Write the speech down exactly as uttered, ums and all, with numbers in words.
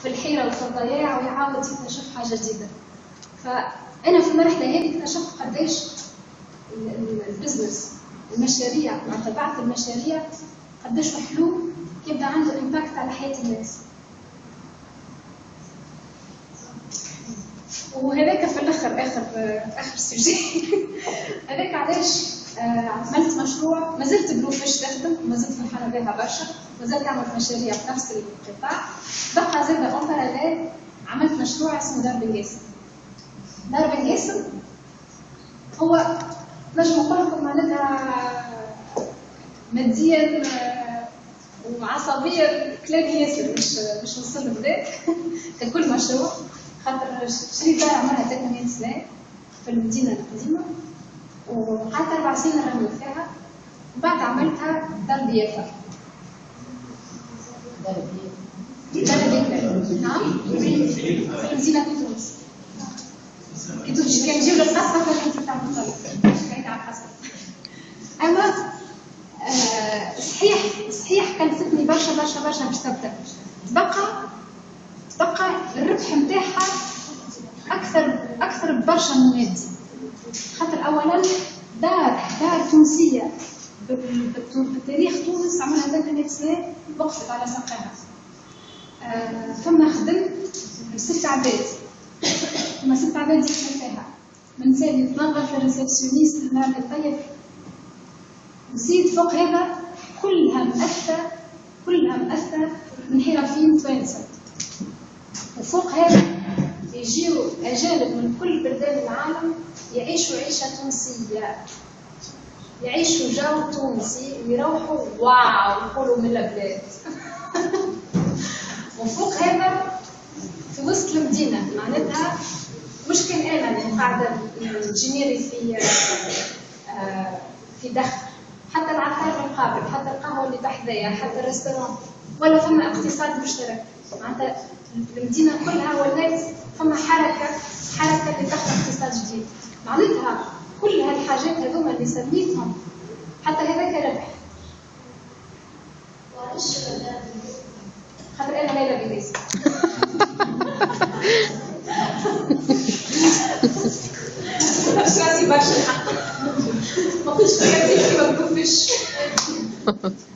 في الحيرة وفي الضياع ويعاود يكتشف حاجة جديدة. فأنا في المرحلة هذه اكتشفت قديش البزنس المشاريع مع تبعت المشاريع قديش حلو يبدأ عنده إمباكت على حياة الناس. وهذاك في الاخر اخر اخر سوجي هذاك علاش عملت مشروع، ما زلت بروفيش تخدم، ما زلت فرحانه بها برشا، ما زلت اعمل مشاريع في نفس القطاع. بقى زاد اون باراليل عملت مشروع اسمه دار بن قاسم. دار بن قاسم هو نجم نقول لكم معناتها ماديا وعصبيا كلام ياسر، مش مش نوصل لهذاك ككل مشروع. خاطر شريت دار عمرها ثلاثمية سنة في المدينة القديمة، وقعدت أربع سنين نرمي فيها، وبعد عملتها دار ضيافة. دار ضيافة نعم في مدينة تونس. كي كان نجيب لك قصة كنت تعمل طلب حكاية على القصة. أما آه صحيح صحيح كلفتني برشا برشا برشا باش تبدا. تبقى تبقى الربح نتاعها اكثر اكثر ببرشا من مادي. خاطر اولا دار دار تونسيه بتاريخ تونس عملها ثلاثمية سنه وقفت على ساقها. آه ثم خدمت ست عباد، ثم ست عباد يخدم فيها، من سالي تنظف الريسبسيونيست المال الطيب. نسيت فوق هذا كلها مؤثرة كلها مؤثرة من حرفيين توانسة. وفوق هذا يجيو أجانب من كل بلدان العالم يعيشوا عيشة تونسية، يعيشوا جو تونسي ويروحوا واو يقولوا من البلاد. وفوق هذا في وسط المدينة، معناتها مش كان أنا اللي قاعدة انجينيري في آه في دخل، حتى العقار القابل، حتى القهوة اللي تحذيها، حتى الريستوران، ولا فما اقتصاد مشترك. معناتها المدينة كلها ولات فما حركة حركة اللي تحت اقتصاد جديد. معناتها كل هالحاجات هذوما اللي سميتهم حتى هذاك ربح. خاطر أنا ليلى بليس. شو عندي برشا الحق. ما كنتش تكلمني ما تكونش.